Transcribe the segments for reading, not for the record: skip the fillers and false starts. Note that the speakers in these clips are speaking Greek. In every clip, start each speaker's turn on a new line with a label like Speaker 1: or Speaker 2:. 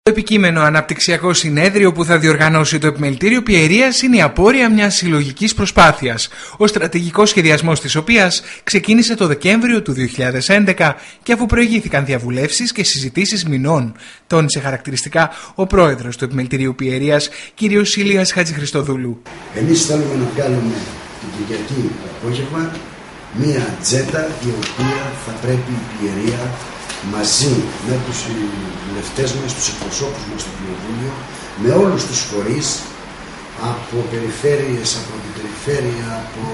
Speaker 1: Το επικείμενο αναπτυξιακό συνέδριο που θα διοργανώσει το Επιμελητήριο Πιερίας είναι η απόρρεια μιας συλλογικής προσπάθειας, ο στρατηγικός σχεδιασμός της οποίας ξεκίνησε το Δεκέμβριο του 2011 και αφού προηγήθηκαν διαβουλεύσεις και συζητήσεις μηνών, τόνισε χαρακτηριστικά ο πρόεδρος του Επιμελητηρίου Πιερίας, κ. Ηλίας Χατζηχριστοδούλου.
Speaker 2: Εμείς θέλουμε να βγάλουμε την Κυριακή το απόγευμα μία ατζέντα η οποία θα πρέπει η Πιερία μαζί με τους βουλευτές μας, τους εκπροσώπους μας στο Κοινοβούλιο, με όλους τους φορείς, από περιφέρειες, από αντιπεριφέρεια,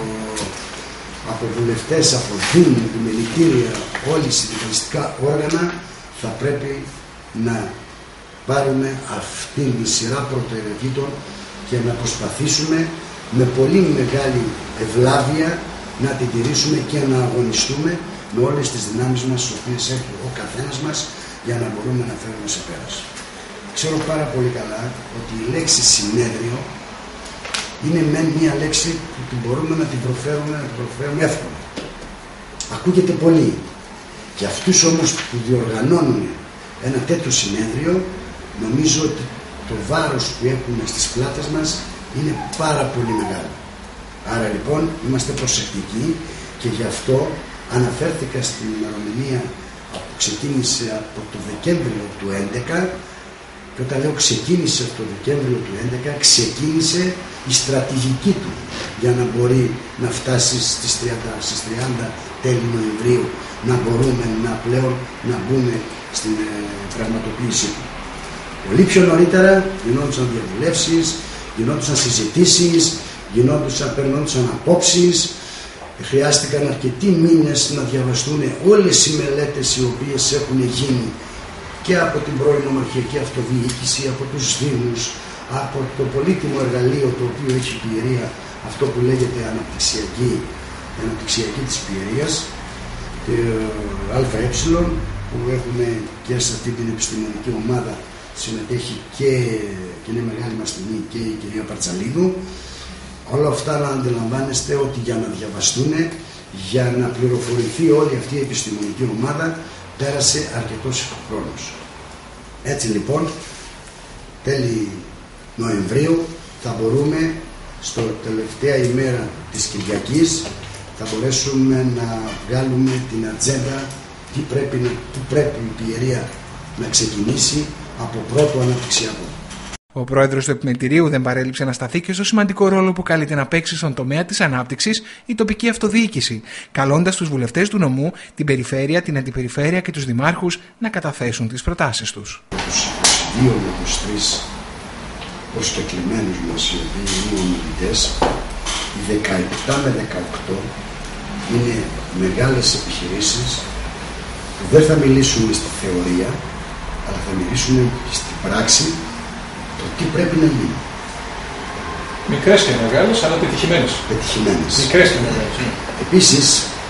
Speaker 2: από βουλευτές, από δήμοι, επιμελητήρια, όλοι οι συνδικαλιστικά όργανα, θα πρέπει να πάρουμε αυτή τη σειρά προτεραιοτήτων και να προσπαθήσουμε με πολύ μεγάλη ευλάβεια να την τηρήσουμε και να αγωνιστούμε με όλες τις δυνάμεις μας, τις οποίες έχει ο καθένας μας, για να μπορούμε να φέρουμε σε πέρας. Ξέρω πάρα πολύ καλά ότι η λέξη συνέδριο είναι μεν μία λέξη που μπορούμε να την προφέρουμε εύκολα. Ακούγεται πολύ. Και αυτούς όμως που διοργανώνουν ένα τέτοιο συνέδριο, νομίζω ότι το βάρος που έχουμε στις πλάτες μας είναι πάρα πολύ μεγάλο. Άρα λοιπόν είμαστε προσεκτικοί και γι' αυτό αναφέρθηκα στην ημερομηνία που ξεκίνησε από το Δεκέμβριο του 2011 και όταν λέω ξεκίνησε από το Δεκέμβριο του 2011 ξεκίνησε η στρατηγική του για να μπορεί να φτάσει στις 30 τέλη Νοεμβρίου να μπορούμε πλέον να μπούμε στην πραγματοποίησή του. Πολύ πιο νωρίτερα γινόντουσαν διαβουλεύσεις, γινόντουσαν συζητήσεις, περνόντουσαν απόψεις. Χρειάστηκαν αρκετοί μήνες να διαβαστούν όλες οι μελέτες οι οποίες έχουν γίνει και από την πρώην Ομαρχιακή Αυτοδιοίκηση, από τους Δήμους, από το πολύτιμο εργαλείο το οποίο έχει η Πιερία, αυτό που λέγεται αναπτυξιακή της Πιερίας, ΑΕ, που έχουμε και σε αυτή την επιστημονική ομάδα συμμετέχει και είναι μεγάλη μας τιμή και η κυρία Παρτσαλίδου. Όλα αυτά να αντιλαμβάνεστε ότι για να διαβαστούν, για να πληροφορηθεί όλη αυτή η επιστημονική ομάδα, πέρασε αρκετός χρόνος. Έτσι λοιπόν, τέλη Νοεμβρίου θα μπορούμε, στο τελευταία ημέρα της Κυριακής, θα μπορέσουμε να βγάλουμε την ατζέντα που πρέπει η Πιερία να ξεκινήσει από πρώτο αναπτυξιακό.
Speaker 1: Ο πρόεδρος του Επιμελητηρίου δεν παρέλειψε να σταθεί και στο σημαντικό ρόλο που καλείται να παίξει στον τομέα της ανάπτυξης η τοπική αυτοδιοίκηση, καλώντας τους βουλευτές του νομού, την περιφέρεια, την αντιπεριφέρεια και τους δημάρχους να καταθέσουν τις προτάσεις τους.
Speaker 2: Τους 22 με τους 3 προσκεκλημένους μας, οι οποίοι είναι ομιλητές, οι 17 με 18 είναι μεγάλες επιχειρήσεις που δεν θα μιλήσουμε στη θεωρία, αλλά θα μιλήσουμε στην πράξη το τι πρέπει να γίνει.
Speaker 3: Μικρές και μεγάλες, αλλά πετυχημένες.
Speaker 2: Μικρές και μεγάλες. Επίσης,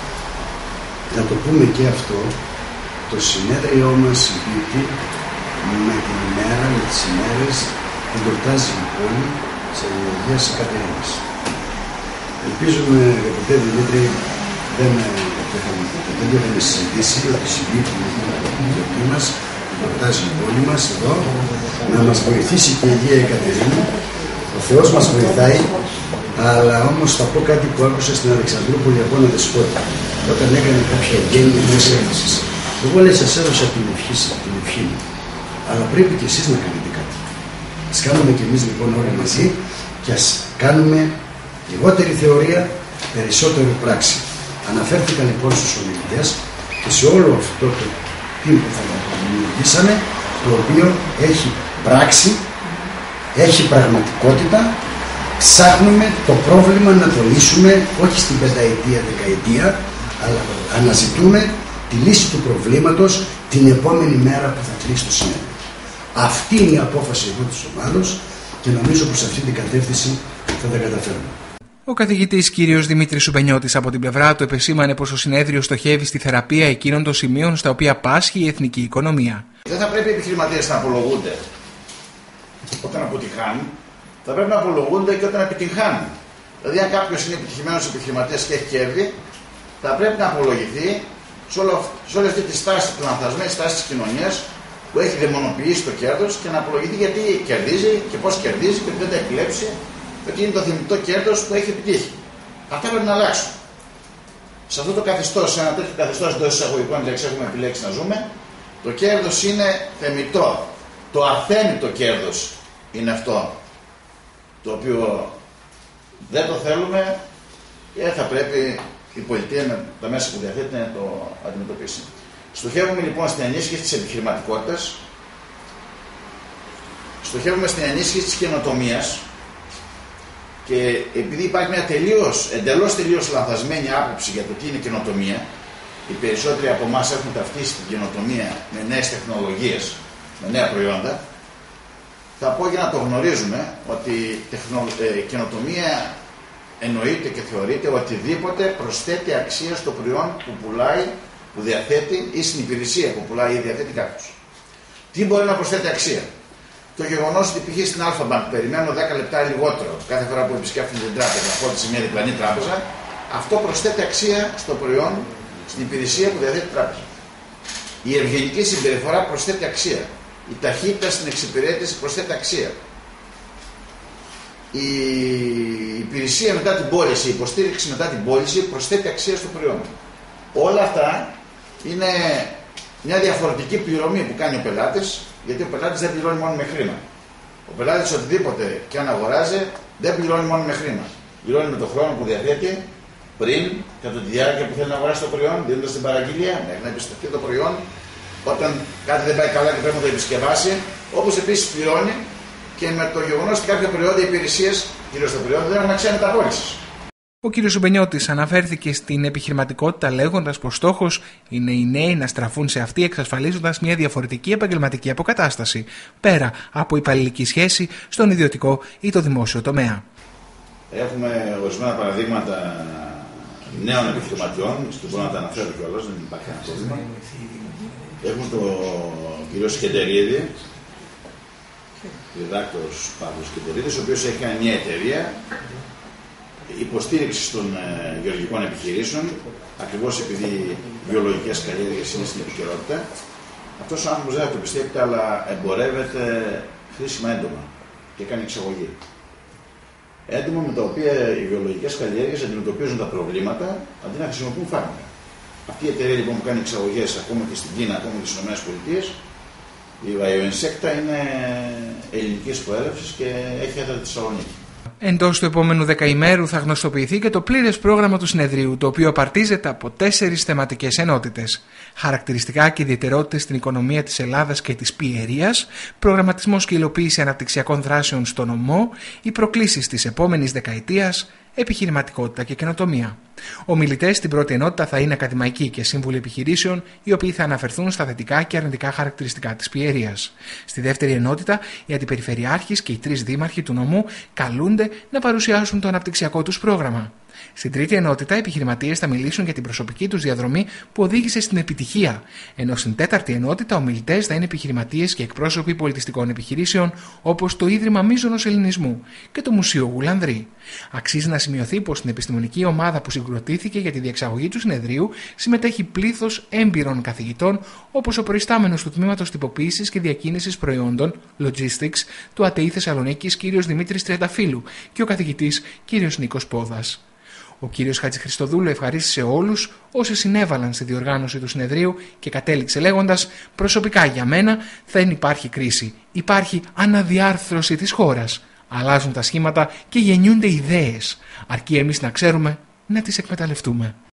Speaker 2: να το πούμε και αυτό, το συνέδριό μας συμπίπτει με την ημέρα, με τις ημέρες που γιορτάζει η πόλη της Αγίας Εκατερίνης. Ελπίζουμε, αγαπητέ Δημήτρη, δεν είχαμε συζητήσει ότι συμπίπτει με την γιορτή μας, γιορτάζει η πόλη μας εδώ, να μας βοηθήσει και η Αγία Εκατερίνη. Ο Θεός μας βοηθάει, αλλά όμως θα πω κάτι που άκουσα στην Αλεξανδρούπολη από ένα δεσπότη, όταν έκανε κάποια γένεια μιας έκθεσης. Εγώ λέει, σας έδωσα την ευχή μου, αλλά πρέπει και εσείς να κάνετε κάτι. Ας κάνουμε και εμείς λοιπόν όλοι μαζί και ας κάνουμε λιγότερη θεωρία, περισσότερη πράξη. Αναφέρθηκα λοιπόν στους ομιλητές και σε όλο αυτό το team που θα δημιουργήσαμε, το οποίο έχει πράξη, έχει πραγματικότητα. Ψάχνουμε το πρόβλημα να το λύσουμε όχι στην πενταετία, δεκαετία, αλλά αναζητούμε τη λύση του προβλήματος την επόμενη μέρα που θα κλείσει το συνέδριο. Αυτή είναι η απόφαση εδώ της ομάδος και νομίζω πως αυτή την κατεύθυνση θα τα καταφέρουμε.
Speaker 1: Ο καθηγητής κ. Δημήτρης Σουμπενιώτης από την πλευρά του επεσήμανε πως το συνέδριο στοχεύει στη θεραπεία εκείνων των σημείων στα οποία πάσχει η εθνική οικονομία.
Speaker 4: Δεν θα πρέπει οι επιχειρηματίες να απολογούνται όταν αποτυχάνουν, θα πρέπει να απολογούνται και όταν επιτυγχάνουν. Δηλαδή, αν κάποιος είναι επιτυχημένος επιχειρηματίας και έχει κέρδη, θα πρέπει να απολογηθεί σε όλη αυτή τη στάση, τη λανθασμένη στάση της κοινωνίας, που έχει δαιμονοποιήσει το κέρδος και να απολογηθεί γιατί κερδίζει και πώς κερδίζει και ότι δεν τα έχει κλέψει, ότι είναι το θεμητό κέρδος που έχει επιτύχει. Αυτά πρέπει να αλλάξουν. Σε αυτό το καθεστώς, σε ένα τέτοιο καθεστώς εντός εισαγωγικών, δηλαδή έχουμε επιλέξει να ζούμε, το κέρδος είναι θεμητό. Το αθέμητο κέρδος είναι αυτό το οποίο δεν το θέλουμε και θα πρέπει η πολιτεία με τα μέσα που διαθέτει να το αντιμετωπίσει. Στοχεύουμε λοιπόν στην ενίσχυση της επιχειρηματικότητας, στοχεύουμε στην ενίσχυση της καινοτομίας και επειδή υπάρχει μια εντελώς λανθασμένη άποψη για το τι είναι καινοτομία, οι περισσότεροι από εμάς έχουν ταυτίσει την καινοτομία με νέες τεχνολογίες, με νέα προϊόντα, θα πω για να το γνωρίζουμε ότι η καινοτομία εννοείται και θεωρείται οτιδήποτε προσθέτει αξία στο προϊόν που πουλάει, που διαθέτει ή στην υπηρεσία που πουλάει ή διαθέτει κάποιος. Τι μπορεί να προσθέτει αξία? Το γεγονός ότι π.χ. στην Alphabank περιμένω 10 λεπτά λιγότερο κάθε φορά που επισκέφτομαι την τράπεζα από ό,τι σε μια διπλανή τράπεζα, αυτό προσθέτει αξία στο προϊόν, στην υπηρεσία που διαθέτει η τράπεζα. Η ευγενική συμπεριφορά προσθέτει αξία. Η ταχύτητα στην εξυπηρέτηση προσθέτει αξία. Η υπηρεσία μετά την πώληση, η υποστήριξη μετά την πώληση προσθέτει αξία στο προϊόν. Όλα αυτά είναι μια διαφορετική πληρωμή που κάνει ο πελάτης, γιατί ο πελάτης δεν πληρώνει μόνο με χρήμα. Ο πελάτης οτιδήποτε και αν αγοράζει δεν πληρώνει μόνο με χρήμα. Πληρώνει με τον χρόνο που διαθέτει πριν, κατά τη διάρκεια που θέλει να αγοράσει το προϊόν, δίνοντας την παραγγελία, μέχρι να επιστρέφει το προϊόν, όταν κάτι δεν πάει καλά και πρέπει να το επισκευάσει, όπως επίσης πληρώνει και με το γεγονός ότι κάποια προϊόντα υπηρεσίες, κυρίως τα προϊόντα, δεν έχουν αξία μεταπώλησης.
Speaker 1: Ο κ. Σουμπενιώτης αναφέρθηκε στην επιχειρηματικότητα λέγοντας πως στόχος είναι οι νέοι να στραφούν σε αυτή εξασφαλίζοντας μια διαφορετική επαγγελματική αποκατάσταση πέρα από υπαλληλική σχέση στον ιδιωτικό ή το δημόσιο τομέα.
Speaker 4: Έχουμε ορισμένα παραδείγματα νέων επιχειρηματιών, και μπορώ να τα αναφέρω κιόλας, δεν υπάρχει ένα πρόβλημα. Έχουμε τον κ. Σκεντερίδη, διδάκτορος Παύλος Σκεντερίδης, ο οποίος έχει κάνει μια εταιρεία υποστήριξη των γεωργικών επιχειρήσεων, ακριβώς επειδή οι βιολογικές καλλιέργειες είναι στην επικαιρότητα. Αυτός ο άνθρωπος δεν θα το πιστεύετε, αλλά εμπορεύεται χρήσιμα έντομα και κάνει εξαγωγή. Έντομα με τα οποία οι βιολογικές καλλιέργειες αντιμετωπίζουν τα προβλήματα αντί να χρησιμοποιούν φάρμακα. Αυτή η εταιρεία λοιπόν που κάνει εξαγωγές ακόμα και στην Κίνα, ακόμα και στις ΗΠΑ, η BioInsecta, είναι ελληνικής προέλευσης και έχει έδρα στη Θεσσαλονίκη.
Speaker 1: Εντός του επόμενου δεκαημέρου θα γνωστοποιηθεί και το πλήρες πρόγραμμα του συνεδρίου, το οποίο απαρτίζεται από 4 θεματικές ενότητες. Χαρακτηριστικά και ιδιαιτερότητες στην οικονομία της Ελλάδας και της Πιερίας, προγραμματισμός και υλοποίηση αναπτυξιακών δράσεων στο νομό, οι προκλήσεις της επόμενης δεκαετίας, επιχειρηματικότητα και καινοτομία. Ομιλητές στην πρώτη ενότητα θα είναι ακαδημαϊκοί και σύμβουλοι επιχειρήσεων, οι οποίοι θα αναφερθούν στα θετικά και αρνητικά χαρακτηριστικά της Πιερίας. Στη δεύτερη ενότητα, οι αντιπεριφερειάρχες και οι 3 δήμαρχοι του νομού καλούνται να παρουσιάσουν το αναπτυξιακό τους πρόγραμμα. Στην τρίτη ενότητα, οι επιχειρηματίες θα μιλήσουν για την προσωπική τους διαδρομή που οδήγησε στην επιτυχία, ενώ στην τέταρτη ενότητα, ομιλητές θα είναι επιχειρηματίες και εκπρόσωποι πολιτιστικών επιχειρήσεων, όπως το Ίδρυμα Μίζωνος Ελληνισμού και το Μουσείο Γουλανδρή. Αξίζει να σημειωθεί πως στην επιστημονική ομάδα που συγκροτήθηκε για τη διεξαγωγή του συνεδρίου συμμετέχει πλήθος έμπειρων καθηγητών, όπως ο προϊστάμενος του Τμήματος Τυποποίησης και Διακίνησης Προϊόντων Logistics του ΑΤΕΗ Θεσσαλονίκης κ. Δημήτρης Τριανταφύλου και ο καθηγητής κ. Νίκος Πόδας. Ο κ. Χατζηχριστοδούλου ευχαρίστησε όλους όσοι συνέβαλαν στη διοργάνωση του συνεδρίου και κατέληξε λέγοντας: «Προσωπικά για μένα δεν υπάρχει κρίση. Υπάρχει αναδιάρθρωση της χώρας. Αλλάζουν τα σχήματα και γεννιούνται ιδέες. Αρκεί εμείς να ξέρουμε να τις εκμεταλλευτούμε».